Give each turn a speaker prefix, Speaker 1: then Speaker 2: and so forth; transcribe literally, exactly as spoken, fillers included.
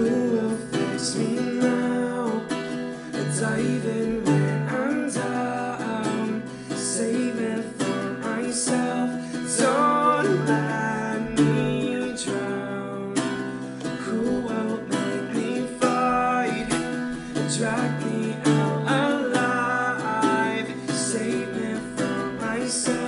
Speaker 1: Who will fix me now? Diving when I'm down, save me from myself. Don't let me drown. Who will make me fight? Drag me out alive. Save me from myself.